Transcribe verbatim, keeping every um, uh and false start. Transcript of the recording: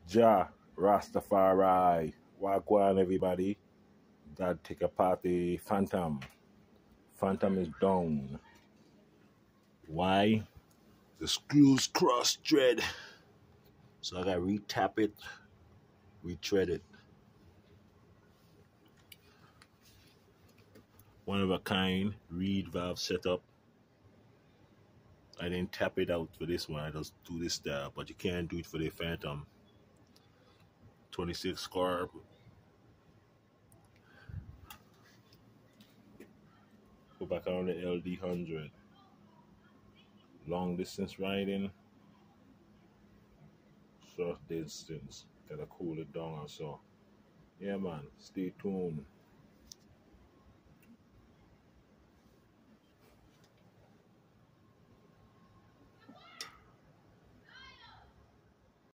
Ja Rastafari. Wagwan everybody. Dad take apart the Phantom. Phantom is down. Why? The screws cross thread. So I gotta re-tap it, re-thread it. One of a kind reed valve setup. I didn't tap it out for this one. I just do this style, but you can't do it for the Phantom. twenty-six carb. Go back on the L D one hundred. Long distance riding. Short distance. Gotta cool it down and so. Yeah man, stay tuned.